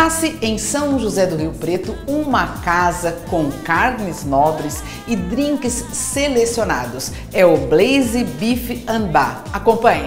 Nasce em São José do Rio Preto uma casa com carnes nobres e drinks selecionados. É o Blaze Beef and Bar. Acompanhe!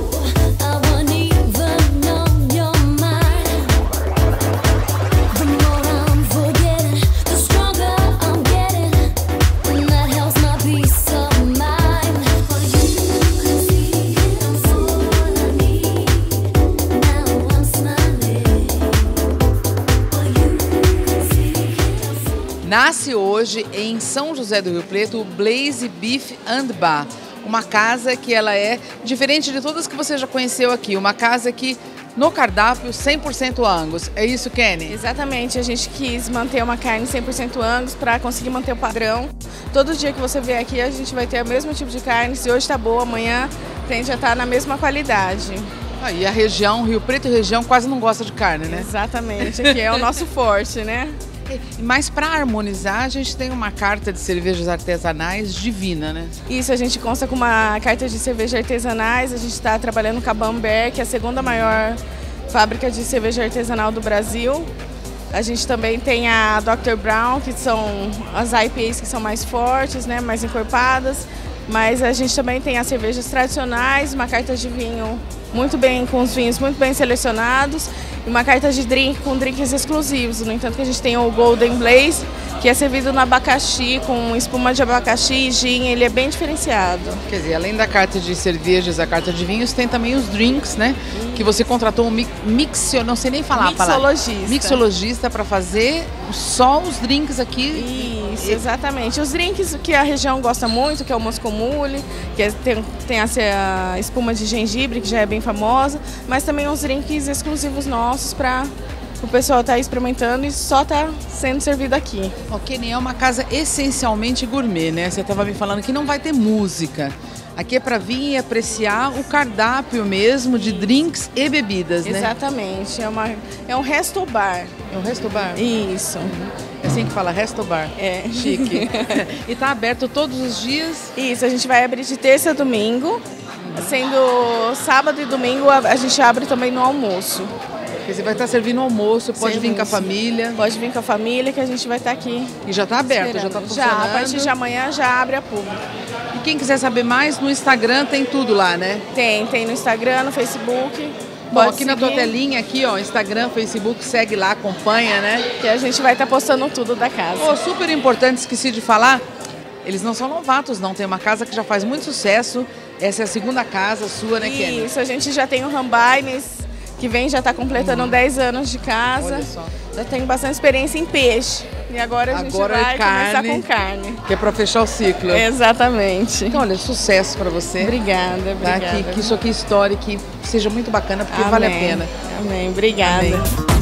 Nasce hoje em São José do Rio Preto o Blaze Beef and Bar, uma casa que ela é diferente de todas que você já conheceu aqui, uma casa que no cardápio 100% Angus. É isso, Kenny? Exatamente, a gente quis manter uma carne 100% Angus para conseguir manter o padrão. Todo dia que você vier aqui a gente vai ter o mesmo tipo de carne, se hoje está boa, amanhã tende a estar na mesma qualidade. E a região, Rio Preto e região quase não gosta de carne, né? Exatamente, aqui é o nosso forte, né? Mas para harmonizar, a gente tem uma carta de cervejas artesanais divina, né? Isso, a gente consta com uma carta de cerveja artesanais, a gente está trabalhando com a Bamber, que é a segunda maior fábrica de cerveja artesanal do Brasil. A gente também tem a Dr. Brown, que são as IPAs que são mais fortes, né, mais encorpadas. Mas a gente também tem as cervejas tradicionais, uma carta de vinho com os vinhos muito bem selecionados e uma carta de drink com drinks exclusivos. No entanto, que a gente tem o Golden Blaze, que é servido no abacaxi, com espuma de abacaxi e gin, ele é bem diferenciado. Quer dizer, além da carta de cervejas, a carta de vinhos, tem também os drinks, né? Que você contratou um não sei nem falar a palavra. Mixologista para fazer só os drinks aqui. Isso, exatamente. Os drinks que a região gosta muito, que é o Moscow Mule, que tem a espuma de gengibre, que já é bem famosa, mas também os drinks exclusivos nossos para o pessoal estar experimentando e só está sendo servido aqui. O Kenny é uma casa essencialmente gourmet, né? Você estava me falando que não vai ter música. Aqui é para vir e apreciar o cardápio mesmo de drinks e bebidas, né? Exatamente, é um resto bar. É um resto bar? Isso. É assim que fala, resto bar? É. Chique. E está aberto todos os dias? Isso, a gente vai abrir de terça a domingo, sendo sábado e domingo a gente abre também no almoço. Você vai estar servindo almoço, pode vir com a família. Pode vir com a família que a gente vai estar aqui. E já está aberto, já está funcionando? Já, a partir de amanhã já abre a público. E quem quiser saber mais, no Instagram tem tudo lá, né? Tem no Instagram, no Facebook. Bom, aqui seguir. Na tua telinha, aqui ó, Instagram, Facebook, segue lá, acompanha, né? Que a gente vai estar postando tudo da casa. Oh, super importante, esqueci de falar, eles não são novatos não, tem uma casa que já faz muito sucesso, essa é a segunda casa sua, né, Kenny? Isso, a gente já tem o Rambaines, que já está completando 10 anos de casa. Olha só. Já tem bastante experiência em peixe. E agora a gente vai começar com carne. Que é para fechar o ciclo. Exatamente. Então, olha, sucesso para você. Obrigada. Que isso aqui estoure, que seja muito bacana, porque vale a pena. Amém, obrigada. Amém.